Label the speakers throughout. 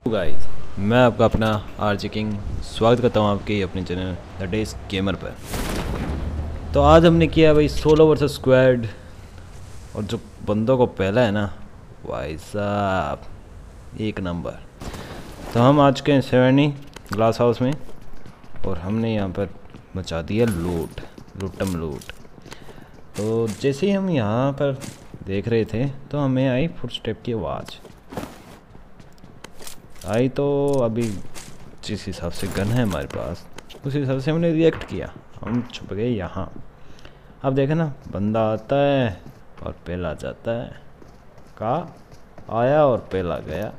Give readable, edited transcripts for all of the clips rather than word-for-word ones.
Speaker 1: Guys, मैं आपका अपना आरजे किंग स्वागत करता हूँ आपके अपने चैनल द डेज गेमर पर। तो आज हमने किया भाई सोलो वर्सेस स्क्वाड, और जो बंदों को पहला है ना भाई साहब एक नंबर। तो हम आज के 70 ग्लास हाउस में, और हमने यहाँ पर मचा दिया लूटम लूट। तो जैसे ही हम यहाँ पर देख रहे थे तो हमें आई फुटस्टेप की आवाज़ आई। तो अभी जिस हिसाब से गन है हमारे पास उस हिसाब से हमने रिएक्ट किया, हम छुप गए यहाँ। अब देखे ना, बंदा आता है और पहला जाता है, कहा आया और पहला गया।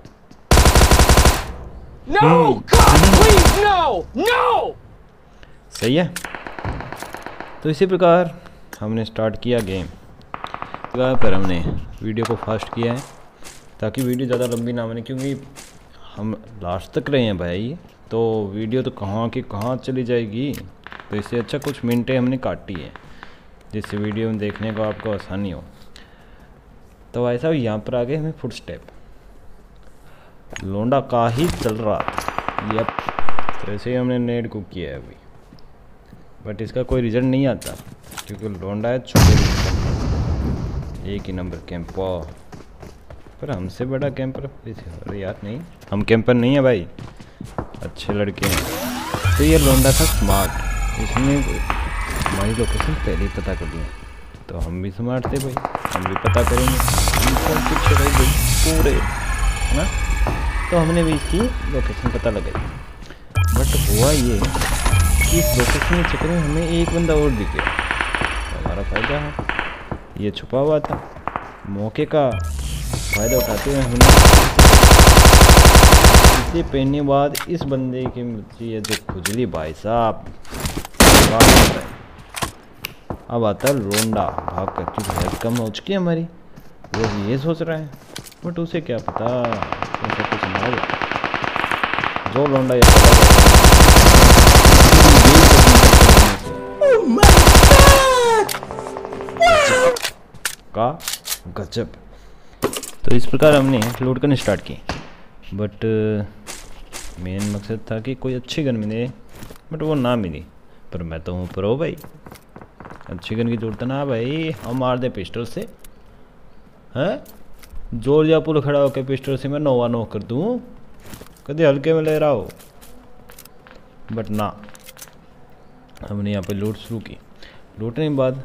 Speaker 2: No! God, please, no! No!
Speaker 1: सही है। तो इसी प्रकार हमने स्टार्ट किया गेम। पर हमने वीडियो को फास्ट किया है ताकि वीडियो ज़्यादा लंबी ना बने, क्योंकि हम लास्ट तक रहे हैं भाई, तो वीडियो तो कहाँ की कहाँ चली जाएगी। तो इससे अच्छा कुछ मिनटें हमने काटी है जिससे वीडियो में देखने को आपको आसानी हो। तो ऐसा यहाँ पर आगे हमें फुटस्टेप लोंडा का ही चल रहा था। यप, तो ऐसे ही हमने नेट को किया है अभी, बट इसका कोई रिजल्ट नहीं आता क्योंकि लोंडा है छोटे, एक ही नंबर कैंपर। पर हमसे बड़ा कैंपर अरे यार नहीं, हम कैंपर नहीं है भाई, अच्छे लड़के हैं। तो ये लोंडा था स्मार्ट, इसने हमारी लोकेशन पहले ही पता कर दिया। तो हम भी स्मार्ट थे भाई, हम भी पता करेंगे पीछे रह गई पूरे, है ना। तो हमने भी इसकी लोकेशन पता लगाई। बट हुआ ये कि इस लोकेशन के चक्कर में हमें एक बंदा और दिख गया, तो हमारा फ़ायदा है। ये छुपा हुआ था, मौके का फ़ायदा उठाते हुए हमने इसे पहनने बाद इस बंदे की ये जो खुजली भाई साहब है। अब आता है लोंडा भाग कर, क्योंकि हेल्थ कम हो चुकी है हमारी, वो ये सोच रहा है, बट उसे क्या पता ऐसा कुछ ना हो। जो लोंडा ये का गजब। तो इस प्रकार हमने लूट करने स्टार्ट की, बट मेन मकसद था कि कोई अच्छी गन मिले, बट वो ना मिली। पर मैं तो हूँ प्रो भाई, अच्छी गन की जरूरत ना भाई, हम मार दे पिस्टल से हैं। जोरिया पुल खड़ा होकर पिस्टल से मैं नोवा नो कर दूँ, कभी हल्के में ले रहा हो। बट ना, हमने यहाँ पे लूट शुरू की। लूटने के बाद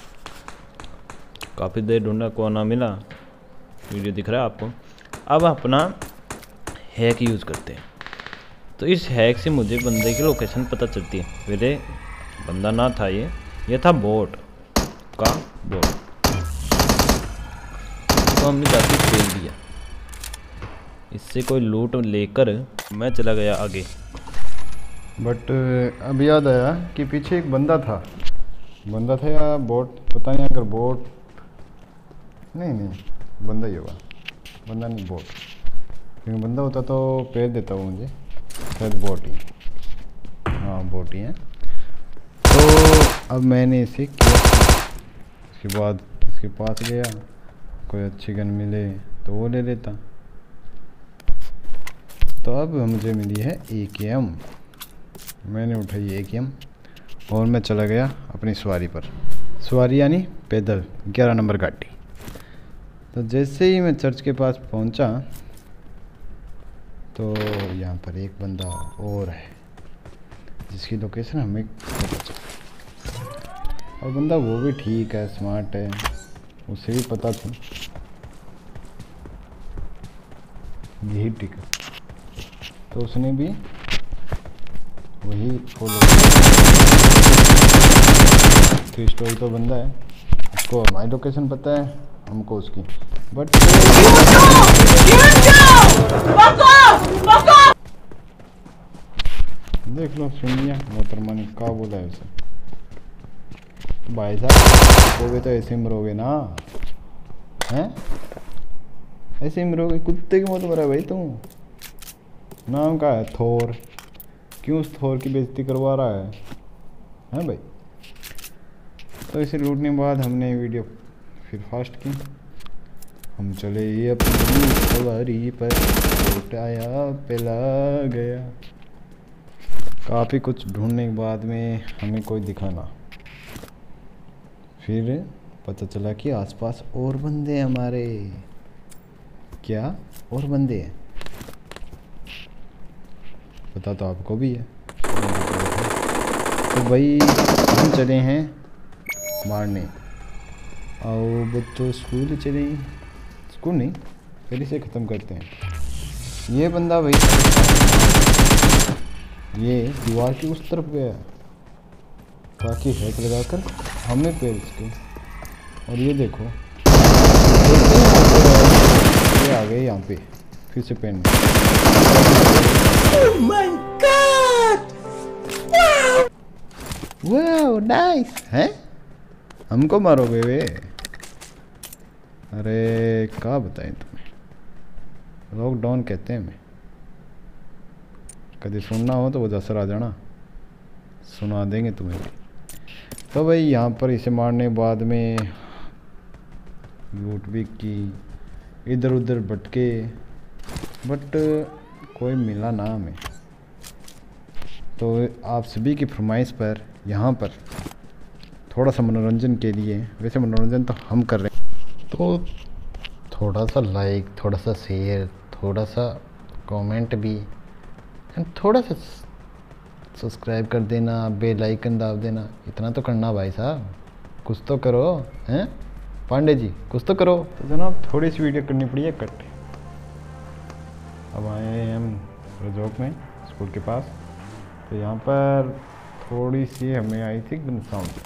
Speaker 1: काफ़ी देर ढूंढा, को ना मिला। वीडियो दिख रहा है आपको। अब अपना हैक यूज़ करते हैं। तो इस हैक से मुझे बंदे की लोकेशन पता चलती है। पहले बंदा ना था, ये था बोट का बोट। तो हमने जाके फेल दिया, इससे कोई लूट लेकर मैं चला गया आगे।
Speaker 3: बट अब याद आया कि पीछे एक बंदा था या बोट, पता नहीं। अगर बोट नहीं बंदा ही होगा, बंदा नहीं बोट, क्योंकि बंदा होता तो पैर देता वो मुझे, शायद बोट ही, हाँ बोट ही है। तो अब मैंने इसे किया, इसके बाद इसके पास गया, कोई अच्छी गन मिले तो वो ले लेता। तो अब मुझे मिली है AKM, मैंने उठाई AKM और मैं चला गया अपनी सवारी पर। सवारी यानी पैदल, 11 नंबर गाड़ी। तो जैसे ही मैं चर्च के पास पहुंचा तो यहाँ पर एक बंदा और है जिसकी लोकेशन हमें पता चला। और बंदा वो भी ठीक है, स्मार्ट है, उसे भी पता था यही ठीक है, तो उसने भी वही फॉलो। तो स्टोरी तो बंदा है, उसको हमारी लोकेशन पता है, हमको उसकी। बट देख लो, सुन लिया मोहतरमा ने क्या बोला है उसे। तो भाई साहब वो भी तो ऐसे ही मरोगे ना, हैं? ऐसे ही मरोगे, कुत्ते की मौत मरा भाई तुम। नाम का है थोर, क्यों उस थोर की बेइज्जती करवा रहा है भाई। तो इसे लूटने के बाद हमने वीडियो फिर फास्ट की, हम चले ये अपनी सवारी पर। बोट आया पिला गया। काफ़ी कुछ ढूंढने के बाद में हमें कोई दिखा ना, फिर पता चला कि आसपास और बंदे हैं हमारे। क्या और बंदे हैं? पता तो आपको भी है। तो भाई हम चले हैं मारने। आओ बच्चों स्कूल चले। स्कूल नहीं, पहले से ख़त्म करते हैं। ये बंदा भाई ये दीवार की उस तरफ गया ताकि हैक लगाकर हमें पेड़ इसके। और ये देखो ये आ गए यहाँ पे फिर से पेन।
Speaker 2: Oh my God!
Speaker 3: वाह नाइस है। हमको मारोगे वे? अरे क्या बताएं तुम्हें, लॉकडाउन कहते हैं हमें। कभी सुनना हो तो वो दसर आ जाना, सुना देंगे तुम्हें भी। तो भाई यहाँ पर इसे मारने के बाद में लूट भी की, इधर उधर भटके, बट कोई मिला ना हमें। तो आप सभी की फरमाइश पर यहाँ पर थोड़ा सा मनोरंजन के लिए, वैसे मनोरंजन तो हम कर रहे हैं, तो थोड़ा सा लाइक, थोड़ा सा शेयर, थोड़ा सा कमेंट भी, एंड थोड़ा सा सब्सक्राइब कर देना, बेल आइकन दाब देना। इतना तो करना भाई साहब, कुछ तो करो हैं पांडे जी, कुछ तो करो। तो जनाब थोड़ी सी वीडियो करनी पड़ी है कट। अब आए हैं हम रजोक में स्कूल के पास। तो यहाँ पर थोड़ी सी हमें आई थी गन साउंड।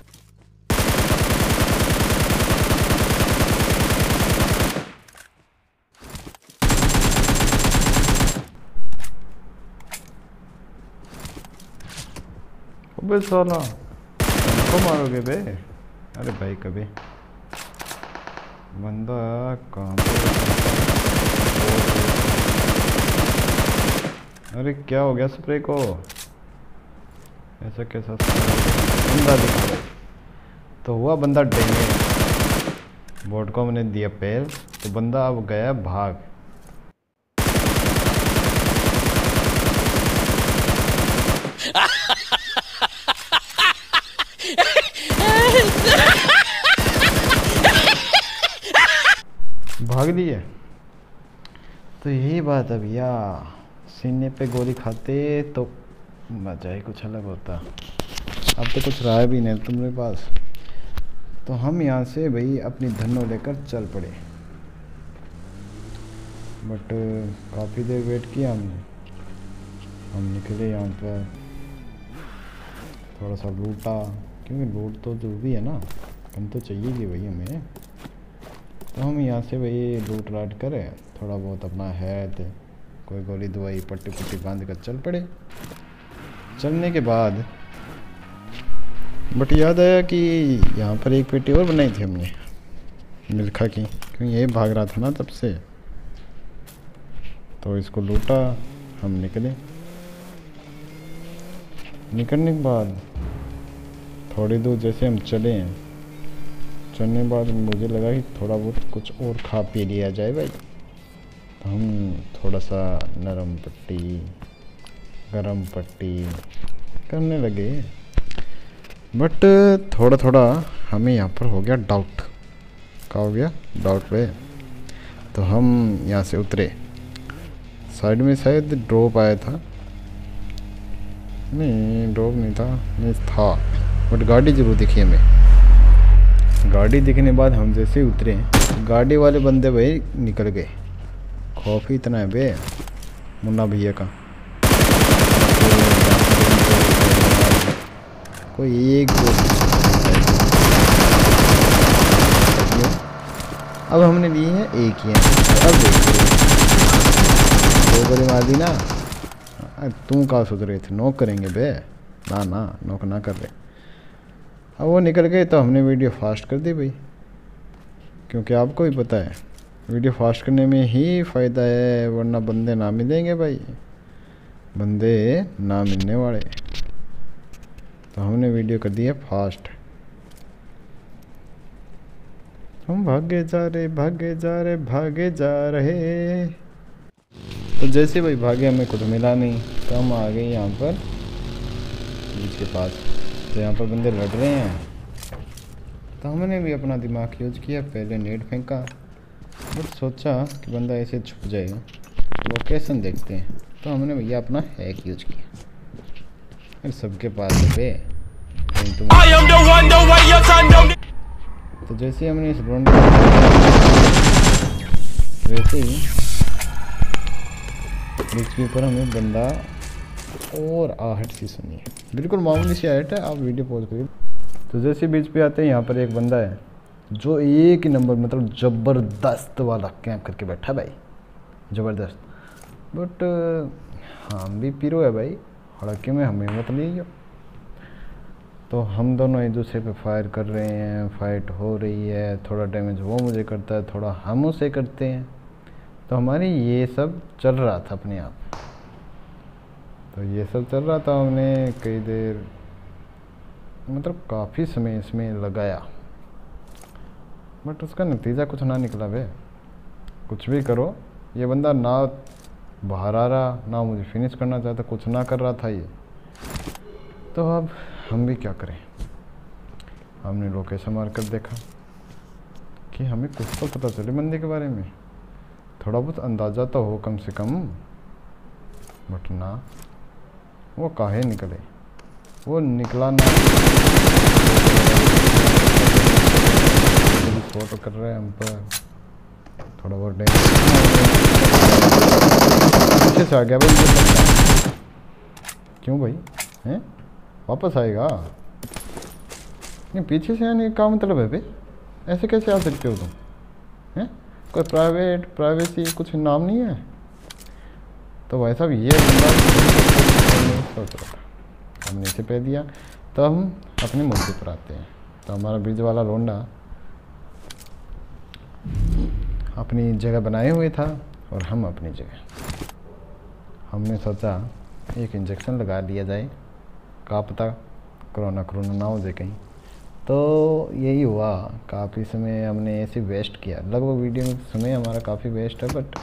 Speaker 3: अबे साला हमको मारोगे बे? अरे भाई कभी बंदा कहाँ पे? अरे क्या हो गया स्प्रे को? ऐसा कैसा बंदा दिखा रहा? तो हुआ बंदा डैमेज। बोर्ड को मैंने दिया पैर, तो बंदा अब गया भाग। भाग लिए। तो यही बात है भैया, सीने पे गोली खाते तो मजा ही कुछ अलग होता। अब तो कुछ रहा भी नहीं तुम्हारे पास। तो हम यहाँ से भाई अपनी धन्नो लेकर चल पड़े, बट काफ़ी देर वेट किया हमने। हम निकले यहाँ पर, थोड़ा सा लूटा, क्योंकि लूट तो ज़रूरी है ना, कम तो चाहिए कि भाई हमें। तो हम यहाँ से भाई लूट लाट करें, थोड़ा बहुत अपना है तो कोई गोली दवाई पट्टी पुट्टी बांध कर चल पड़े। चलने के बाद बट याद आया कि यहाँ पर एक पेटी और बनाई थी हमने मिल्खा की, क्योंकि ये भाग रहा था ना तब से। तो इसको लूटा, हम निकले। निकलने के बाद थोड़ी दूर जैसे हम चले हैं, चलने के बाद मुझे लगा कि थोड़ा बहुत कुछ और खा पी लिया जाए भाई। तो हम थोड़ा सा नरम पट्टी गरम पट्टी करने लगे, बट थोड़ा थोड़ा हमें यहाँ पर हो गया डाउट। क्या हो गया? डाउट पे। तो हम यहाँ से उतरे, साइड में शायद ड्रॉप आया था, नहीं ड्रॉप नहीं था, नहीं था, बट गाड़ी जरूर दिखी हमें। गाड़ी दिखने के बाद हम जैसे ही उतरे, गाड़ी वाले बंदे भाई निकल गए। खौफ ही इतना है बे मुन्ना भैया का। कोई एक दो, अब हमने लिए हैं एक ही है। अब देखिए दो गोली मार दी ना। तुम कहाँ सोच रहे थे नॉक करेंगे बे? ना ना, नॉक ना कर रहे। अब वो निकल गए तो हमने वीडियो फास्ट कर दी भाई, क्योंकि आपको भी पता है वीडियो फास्ट करने में ही फ़ायदा है, वरना बंदे ना मिलेंगे भाई, बंदे ना मिलने वाले। तो हमने वीडियो कर दी है फास्ट। हम भागे जा रहे भागे जा रहे भागे जा रहे। तो तो जैसे भाई भागे हमें कुछ मिला नहीं, तो हम आ गए यहाँ पर बीच के पास। तो यहाँ पर बंदे लड़ रहे हैं, तो हमने भी अपना दिमाग यूज किया, पहले नेट फेंका, बट सोचा कि बंदा ऐसे छुप जाएगा, लोकेशन देखते हैं, तो हमने भैया अपना हैक यूज किया। फिर सबके पास है तो जैसे हमने इस राउंड वैसे ही बीच के ऊपर हमें बंदा और आहट सी सुनी है, बिल्कुल मामूली सी आहट है, आप वीडियो पॉज करिए। तो जैसे बीच पे आते हैं, यहाँ पर एक बंदा है जो एक ही नंबर मतलब ज़बरदस्त वाला कैंप करके बैठा भाई, ज़बरदस्त। बट हम भी पीरो है भाई, हड़के में हमें मत लीजिए। तो हम दोनों एक दूसरे पे फायर कर रहे हैं, फाइट हो रही है, थोड़ा डैमेज वो मुझे करता है, थोड़ा हम उसे करते हैं। तो हमारी ये सब चल रहा था अपने आप, तो ये सब चल रहा था। हमने कई देर मतलब काफ़ी समय इसमें लगाया, बट उसका नतीजा कुछ ना निकला बे। कुछ भी करो, ये बंदा ना बाहर आ रहा, ना मुझे फिनिश करना चाहता, कुछ ना कर रहा था ये। तो अब हम भी क्या करें, हमने लोकेशन मार कर देखा कि हमें कुछ तो पता चले बंदे के बारे में, थोड़ा बहुत अंदाज़ा तो हो कम से कम। बट ना, वो काहे निकले, वो निकला ना, फोटो कर रहे हैं हम पर, थोड़ा बहुत पीछे से आ गया भाई। क्यों भाई हैं, वापस आएगा? नहीं, पीछे से आने का क्या मतलब है भाई? ऐसे कैसे आ सकते हो तुम? हैं, कोई प्राइवेसी कुछ नाम नहीं है? तो वैसा भी ये बंदा सोच रहा था, हमने इसे पे दिया। तो हम अपने मुद्दे पर आते हैं। तो हमारा बीच वाला लोंडा अपनी जगह बनाए हुए था और हम अपनी जगह। हमने सोचा एक इंजेक्शन लगा दिया जाए, क्या पता कोरोना ना हो जाए कहीं। तो यही हुआ, काफ़ी समय हमने ऐसे वेस्ट किया, लगभग वीडियो में समय हमारा काफ़ी वेस्ट है। बट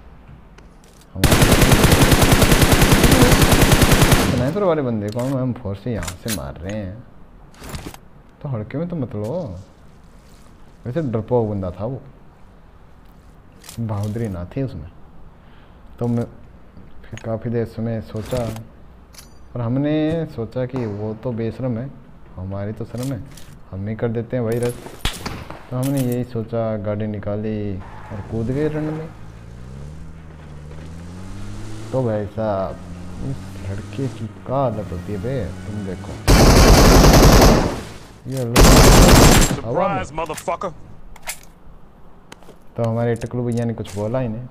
Speaker 3: स्नाइपर वाले बंदे को हम फोर्स से यहाँ से मार रहे हैं, तो हड़के में तो मत लो। वैसे डरपोक बंदा था वो, बहादुरी ना थी उसमें। तो मैं फिर काफ़ी देर समय सोचा, और हमने सोचा कि वो तो बेशरम है, हमारी तो शर्म है, हम ही कर देते हैं वही रस। तो हमने यही सोचा, गाड़ी निकाली और कूद गए रन में। तो भाई साहब, इस लड़के की क्या आदत होती है बे, तुम देखो ये तो हमारे टकलू भैया ने कुछ बोला ही नहीं।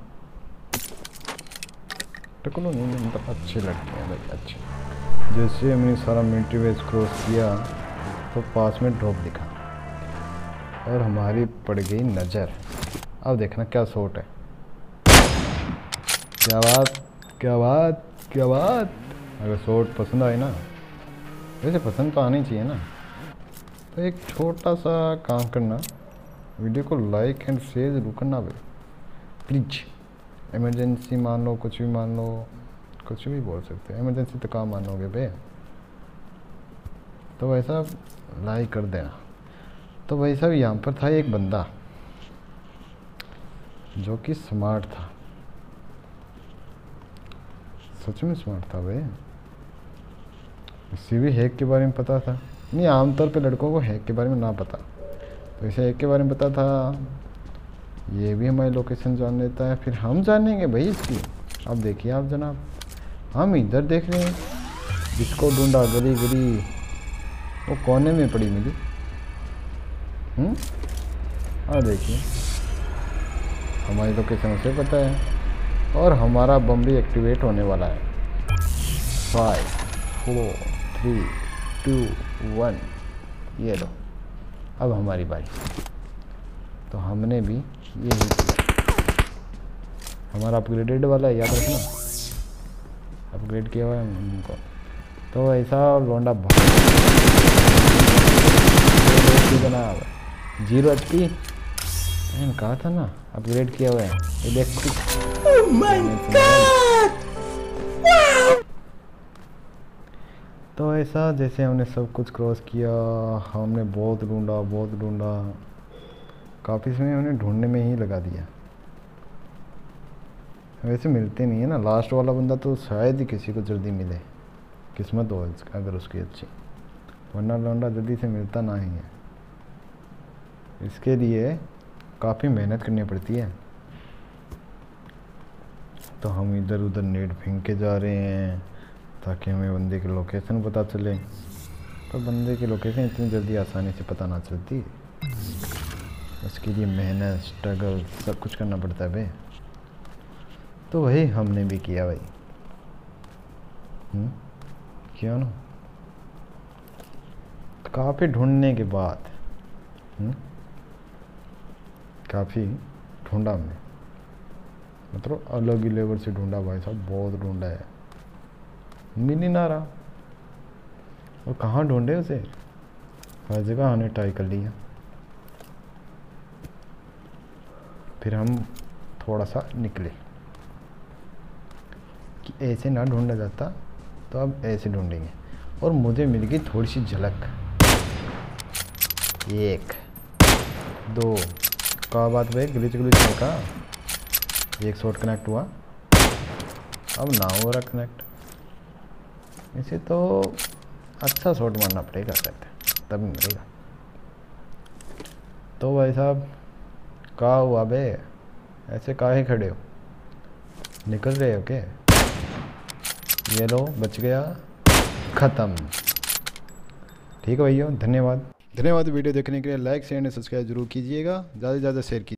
Speaker 3: टकलू नहीं, मतलब अच्छे लड़के हैं भाई, अच्छे। जैसे हमने सारा मिलिट्री बेस क्रॉस किया तो पास में ड्रॉप दिखा और हमारी पड़ गई नज़र। अब देखना क्या शॉट है, क्या बात क्या बात क्या बात। अगर शॉट पसंद आए ना, वैसे पसंद तो आनी चाहिए ना, तो एक छोटा सा काम करना, वीडियो को लाइक एंड शेयर जरूर करना भाई प्लीज। इमरजेंसी मान लो, कुछ भी मान लो, कुछ भी बोल सकते हैं, इमरजेंसी तो काम मानोगे बे, तो वैसा लाइक कर देना। तो वैसा भी यहाँ पर था एक बंदा जो कि स्मार्ट था, सच में स्मार्ट था भाई। इसी भी हैक के बारे में पता था, नहीं आमतौर पे लड़कों को हैक के बारे में ना पता, तो इसे हैक के बारे में पता था। ये भी हमारी लोकेशन जान लेता है, फिर हम जानेंगे भाई इसकी। अब देखिए आप जनाब, हम इधर देख रहे हैं, जिसको ढूंढा गली गली, वो कोने में पड़ी मिली। और देखिए हमारी लोकेशन उसे पता है, और हमारा बम भी एक्टिवेट होने वाला है। 5 4 3 2 1, ये लो, अब हमारी बारी। तो हमने भी यही किया, हमारा अपग्रेडेड वाला है, याद रखना, अपग्रेड किया हुआ है उनको। तो ऐसा लोंडा जनाब 0 HP मैंने कहा था ना, अपग्रेड किया हुआ है, ये देख।
Speaker 2: Oh my God!
Speaker 3: तो ऐसा जैसे हमने सब कुछ क्रॉस किया, हमने बहुत ढूंढा, काफ़ी समय हमने ढूंढने में ही लगा दिया। वैसे मिलते नहीं है ना, लास्ट वाला बंदा तो शायद ही किसी को जल्दी मिले, किस्मत हो अगर उसकी अच्छी, वरना लौंडा जल्दी से मिलता ना ही है। इसके लिए काफ़ी मेहनत करनी पड़ती है। तो हम इधर उधर नेट फेंक के जा रहे हैं ताकि हमें बंदे की लोकेशन पता चले, पर बंदे की लोकेशन इतनी जल्दी आसानी से पता ना चलती, उसके लिए मेहनत स्ट्रगल सब कुछ करना पड़ता है भाई। तो वही हमने भी किया भाई। किया ना, काफ़ी ढूंढने के बाद काफ़ी ढूंढा हमने, मतलब अलग ही लेवल से ढूंढा भाई साहब, बहुत ढूंढा है, मिल ही ना रहा। और कहाँ ढूंढे उसे, हर जगह हमने ट्राई कर लिया। फिर हम थोड़ा सा निकले कि ऐसे ना ढूंढा जाता, तो अब ऐसे ढूंढेंगे। और मुझे मिल गई थोड़ी सी झलक, 1 2 का बात भाई, ग्लिच का एक शॉट कनेक्ट हुआ, अब ना हो रहा कनेक्ट। इसे तो अच्छा शॉट मारना पड़ेगा शायद, तभी मिलेगा। तो भाई साहब कहाँ हुआ बे, ऐसे काहे खड़े हो, निकल रहे हो क्या? ये लो बच गया, ख़त्म। ठीक है भैया, धन्यवाद। वीडियो देखने के लिए लाइक शेयर एंड सब्सक्राइब जरूर कीजिएगा, ज़्यादा से ज़्यादा शेयर कीजिए।